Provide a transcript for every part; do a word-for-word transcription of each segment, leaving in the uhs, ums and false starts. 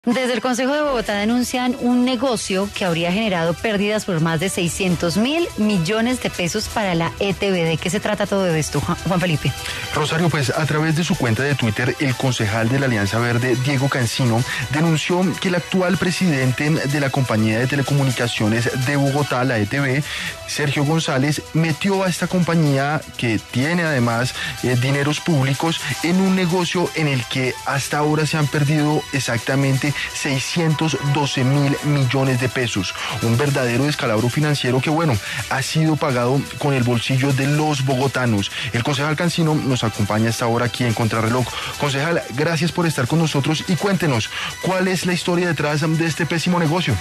Desde el Consejo de Bogotá denuncian un negocio que habría generado pérdidas por más de seiscientos mil millones de pesos para la E T B. ¿De qué se trata todo esto, Juan Felipe? Rosario, pues a través de su cuenta de Twitter, el concejal de la Alianza Verde, Diego Cancino, denunció que el actual presidente de la compañía de telecomunicaciones de Bogotá, la E T B, Sergio González, metió a esta compañía, que tiene además eh, dineros públicos, en un negocio en el que hasta ahora se han perdido exactamente seiscientos doce mil millones de pesos. Un verdadero descalabro financiero que, bueno, ha sido pagado con el bolsillo de los bogotanos. El concejal Cancino nos acompaña hasta ahora aquí en Contrarreloj. Concejal, gracias por estar con nosotros y cuéntenos, ¿cuál es la historia detrás de este pésimo negocio?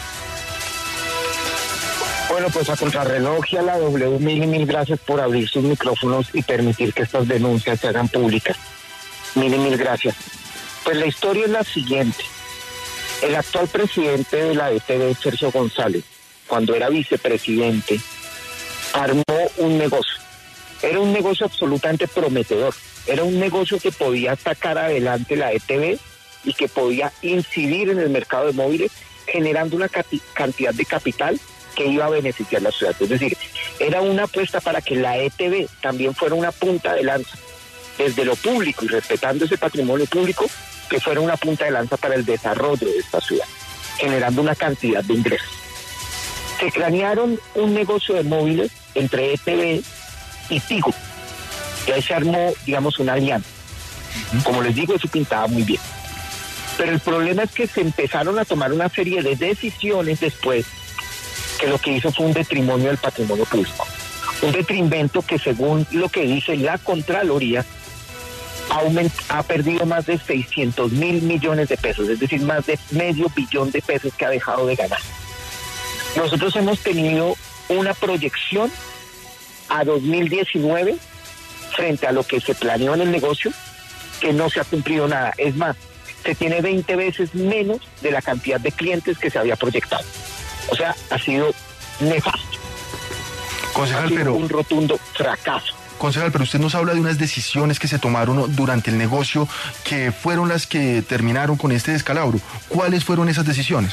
Bueno, pues a Contrarreloj y a la W, mil y mil gracias por abrir sus micrófonos y permitir que estas denuncias se hagan públicas. Mil y mil gracias. Pues la historia es la siguiente. El actual presidente de la E T B, Sergio González, cuando era vicepresidente, armó un negocio. Era un negocio absolutamente prometedor. Era un negocio que podía sacar adelante la E T B y que podía incidir en el mercado de móviles, generando una cantidad de capital que iba a beneficiar a la ciudad. Es decir, era una apuesta para que la E T B también fuera una punta de lanza desde lo público y respetando ese patrimonio público, que fuera una punta de lanza para el desarrollo de esta ciudad, generando una cantidad de ingresos. Se cranearon un negocio de móviles entre E T B y Tigo, y ahí se armó, digamos, una alianza. Como les digo, eso pintaba muy bien. Pero el problema es que se empezaron a tomar una serie de decisiones después, que lo que hizo fue un detrimento del patrimonio público. Un detrimento que, según lo que dice la Contraloría, Aument, ha perdido más de seiscientos mil millones de pesos, es decir, más de medio billón de pesos que ha dejado de ganar. Nosotros hemos tenido una proyección a dos mil diecinueve frente a lo que se planeó en el negocio, que no se ha cumplido nada. Es más, se tiene veinte veces menos de la cantidad de clientes que se había proyectado. O sea, ha sido nefasto. Concejal, ha sido pero... un rotundo fracaso. Concejal, pero usted nos habla de unas decisiones que se tomaron durante el negocio que fueron las que terminaron con este descalabro. ¿Cuáles fueron esas decisiones?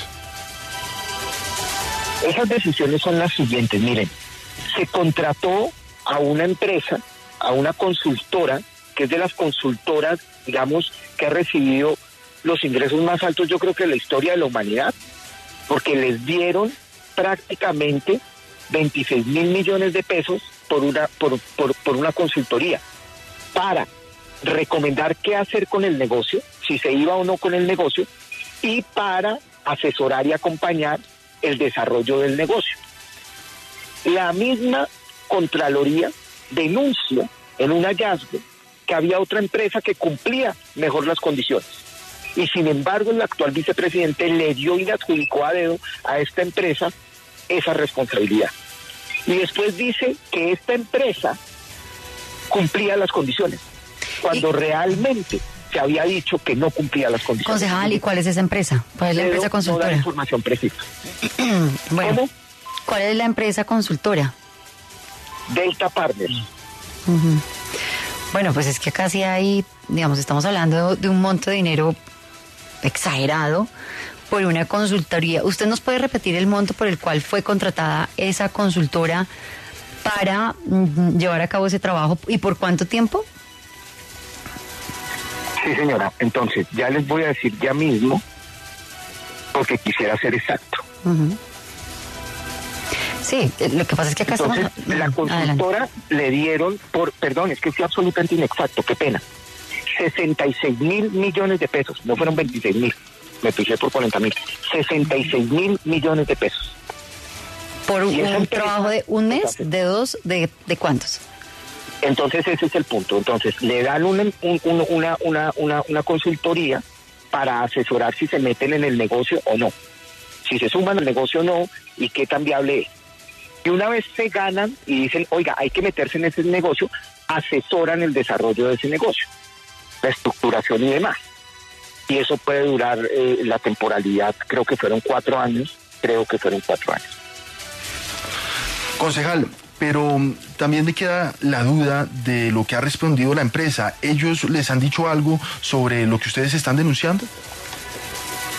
Esas decisiones son las siguientes. Miren, se contrató a una empresa, a una consultora, que es de las consultoras, digamos, que ha recibido los ingresos más altos, yo creo que en la historia de la humanidad, porque les dieron prácticamente veintiséis mil millones de pesos por una por, por, por una consultoría para recomendar qué hacer con el negocio, si se iba o no con el negocio, y para asesorar y acompañar el desarrollo del negocio. La misma Contraloría denuncia en un hallazgo que había otra empresa que cumplía mejor las condiciones. Y sin embargo, el actual vicepresidente le dio y le adjudicó a dedo a esta empresa esa responsabilidad. Y después dice que esta empresa cumplía las condiciones, cuando y... realmente se había dicho que no cumplía las condiciones. Concejal, ¿y cuál es esa empresa? ¿Cuál es la empresa consultora? No da información precisa. Bueno, ¿Cómo? ¿Cuál es la empresa consultora? Delta Partners. Uh-huh. Bueno, pues es que casi hay, digamos, estamos hablando de un monto de dinero exagerado por una consultoría. ¿Usted nos puede repetir el monto por el cual fue contratada esa consultora para mm, llevar a cabo ese trabajo y por cuánto tiempo? Sí, señora. Entonces, ya les voy a decir ya mismo, porque quisiera ser exacto. Uh-huh. Sí, lo que pasa es que acá Entonces, estamos... la consultora Adelante. le dieron, por perdón, es que fue absolutamente inexacto, qué pena, sesenta y seis mil millones de pesos, no fueron veintiséis mil. Me puse por cuarenta mil, sesenta y seis mil millones de pesos. ¿Por un, un empresa, trabajo de un mes, de dos, de, de cuántos? Entonces ese es el punto. Entonces le dan un, un, un, una, una, una, una consultoría para asesorar si se meten en el negocio o no. Si se suman al negocio o no, y qué tan viable es. Y una vez se ganan y dicen, oiga, hay que meterse en ese negocio, asesoran el desarrollo de ese negocio, la estructuración y demás. Y eso puede durar eh, la temporalidad, creo que fueron cuatro años, creo que fueron cuatro años. Concejal, pero también me queda la duda de lo que ha respondido la empresa. ¿Ellos les han dicho algo sobre lo que ustedes están denunciando?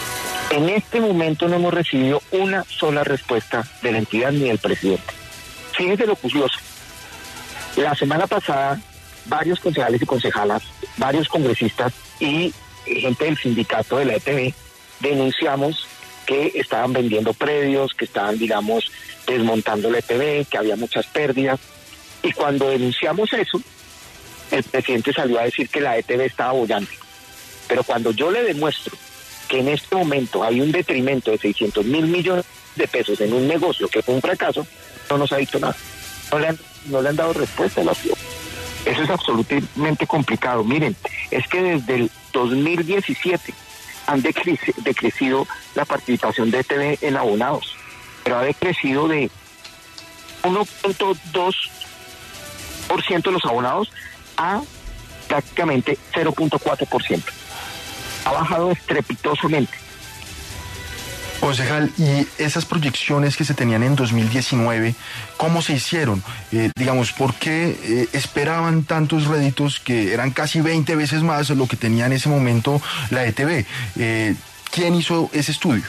En este momento no hemos recibido una sola respuesta de la entidad ni del presidente. Fíjense lo curioso. La semana pasada, varios concejales y concejalas, varios congresistas y gente del sindicato de la E T V denunciamos que estaban vendiendo predios, que estaban, digamos, desmontando la E T V, que había muchas pérdidas. Y cuando denunciamos eso, el presidente salió a decir que la E T V estaba bollante. Pero cuando yo le demuestro que en este momento hay un detrimento de seiscientos mil millones de pesos en un negocio que fue un fracaso, no nos ha dicho nada. No le han, no le han dado respuesta a la ciudad. Eso es absolutamente complicado. Miren, es que desde el dos mil diecisiete han decreci- decrecido la participación de E T V en abonados, pero ha decrecido de uno punto dos por ciento de los abonados a prácticamente cero punto cuatro por ciento. Ha bajado estrepitosamente. Concejal, y esas proyecciones que se tenían en dos mil diecinueve, ¿cómo se hicieron? Eh, digamos, ¿por qué eh, esperaban tantos réditos que eran casi veinte veces más lo que tenía en ese momento la E T V? Eh, ¿Quién hizo ese estudio?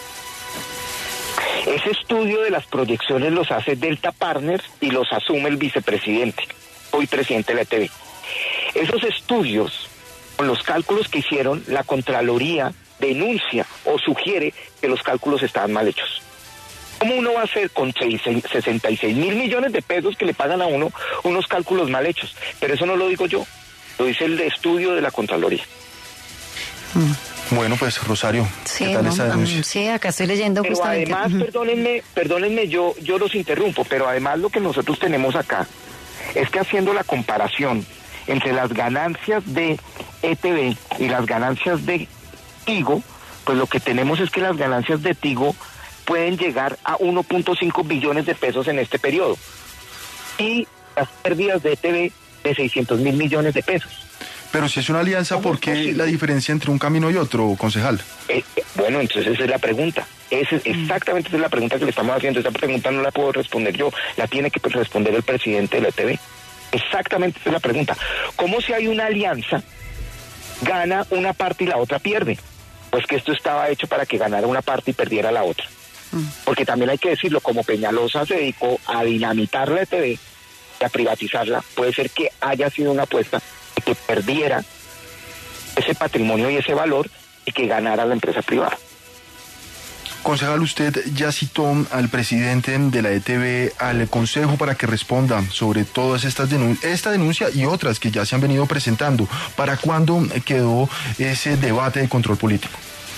Ese estudio de las proyecciones los hace Delta Partners y los asume el vicepresidente, hoy presidente de la E T V. Esos estudios, con los cálculos que hicieron, la Contraloría denuncia o sugiere que los cálculos estaban mal hechos. ¿Cómo uno va a hacer con sesenta y seis mil millones de pesos que le pagan a uno unos cálculos mal hechos? Pero eso no lo digo yo, lo dice el estudio de la Contraloría. Mm. Bueno, pues Rosario, sí, ¿qué tal no, esa denuncia? Sí, acá estoy leyendo pero justamente. Además, uh-huh. perdónenme, perdónenme, yo, yo los interrumpo, pero además lo que nosotros tenemos acá es que haciendo la comparación entre las ganancias de E T V y las ganancias de Tigo, pues lo que tenemos es que las ganancias de Tigo pueden llegar a uno punto cinco billones de pesos en este periodo y las pérdidas de E T V de seiscientos mil millones de pesos. Pero si es una alianza, ¿por qué la diferencia entre un camino y otro, concejal? Eh, bueno, entonces esa es la pregunta. Esa es exactamente esa es la pregunta que le estamos haciendo. Esa pregunta no la puedo responder yo, la tiene que responder el presidente de la E T V. Exactamente esa es la pregunta. ¿Cómo si hay una alianza, gana una parte y la otra pierde? Pues que esto estaba hecho para que ganara una parte y perdiera la otra. Porque también hay que decirlo, como Peñalosa se dedicó a dinamitar la E T V y a privatizarla, puede ser que haya sido una apuesta de que perdiera ese patrimonio y ese valor y que ganara la empresa privada. Concejal, usted ya citó al presidente de la E T V al Consejo para que responda sobre todas estas denuncias, esta denuncia y otras que ya se han venido presentando. ¿Para cuándo quedó ese debate de control político?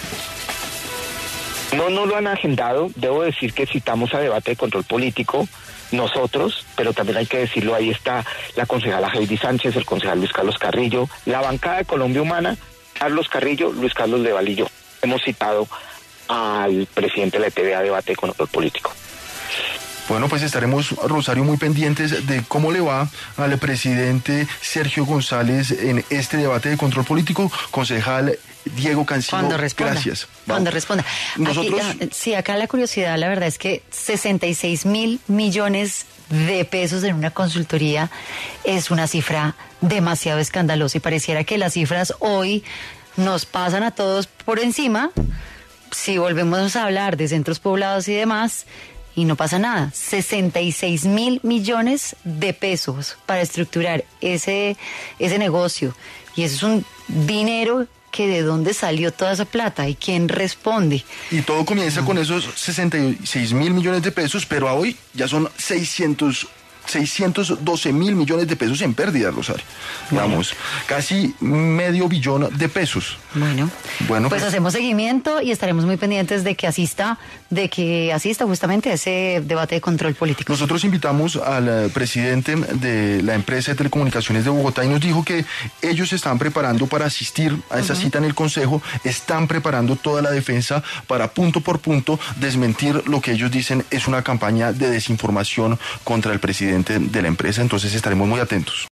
No, no lo han agendado. Debo decir que citamos a debate de control político nosotros, pero también hay que decirlo, ahí está la concejala Heidi Sánchez, el concejal Luis Carlos Carrillo, la bancada de Colombia Humana, Carlos Carrillo, Luis Carlos Leval y yo. Hemos citado al presidente de la E T V a debate de control político. Bueno, pues estaremos, Rosario, muy pendientes de cómo le va al presidente Sergio González en este debate de control político. Concejal Diego Cancino, cuando responda, gracias. Cuando Vamos. responda. Nosotros... Aquí, sí, acá la curiosidad, la verdad es que sesenta y seis mil millones de pesos en una consultoría es una cifra demasiado escandalosa y pareciera que las cifras hoy nos pasan a todos por encima. Si volvemos a hablar de centros poblados y demás, y no pasa nada, sesenta y seis mil millones de pesos para estructurar ese, ese negocio. Y eso es un dinero que de dónde salió toda esa plata y quién responde. Y todo comienza no. con esos sesenta y seis mil millones de pesos, pero a hoy ya son seiscientos doce mil millones de pesos en pérdida, Rosario. Bueno. Vamos, casi medio billón de pesos. Bueno, bueno pues, pues hacemos seguimiento y estaremos muy pendientes de que asista, de que asista justamente a ese debate de control político. Nosotros invitamos al presidente de la empresa de telecomunicaciones de Bogotá y nos dijo que ellos se están preparando para asistir a esa uh-huh. cita en el Consejo, están preparando toda la defensa para punto por punto desmentir lo que ellos dicen es una campaña de desinformación contra el presidente de la empresa, entonces estaremos muy atentos.